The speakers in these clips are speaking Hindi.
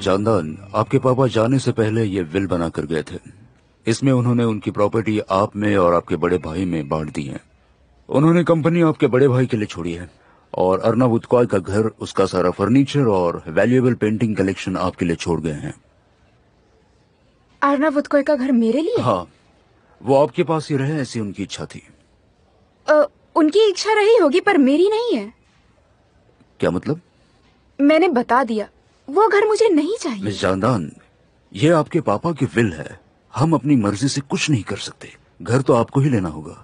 जानदान, आपके पापा जाने से पहले ये विल बना कर गए थे। इसमें उन्होंने उनकी प्रॉपर्टी आप में और आपके बड़े भाई में बांट दी है। उन्होंने कंपनी आपके बड़े भाई के लिए छोड़ी है और अर्नब उत्कॉय का घर, उसका सारा फर्नीचर और वैल्यूएबल पेंटिंग कलेक्शन आपके लिए छोड़ गए हैं। अर्नब उत्कॉय का घर मेरे लिए? हाँ, वो आपके पास ही रहे, ऐसी उनकी इच्छा थी। उनकी इच्छा रही होगी पर मेरी नहीं है। क्या मतलब? मैंने बता दिया, वो घर मुझे नहीं चाहिए। मिस जानदान, ये आपके पापा की विल है, हम अपनी मर्जी से कुछ नहीं कर सकते। घर तो आपको ही लेना होगा।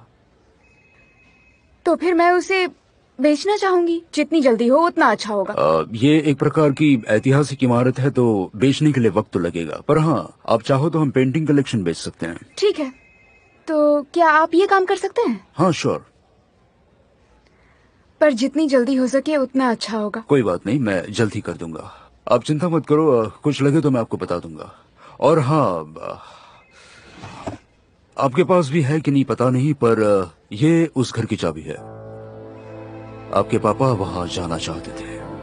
तो फिर मैं उसे बेचना चाहूंगी, जितनी जल्दी हो उतना अच्छा होगा। ये एक प्रकार की ऐतिहासिक इमारत है, तो बेचने के लिए वक्त तो लगेगा, पर हाँ, आप चाहो तो हम पेंटिंग कलेक्शन बेच सकते हैं। ठीक है, तो क्या आप ये काम कर सकते हैं? हाँ श्योर। पर जितनी जल्दी हो सके उतना अच्छा होगा। कोई बात नहीं, मैं जल्द ही कर दूंगा, आप चिंता मत करो। कुछ लगे तो मैं आपको बता दूंगा। और हाँ, आपके पास भी है कि नहीं पता नहीं, पर ये उस घर की चाबी है। आपके पापा वहां जाना चाहते थे।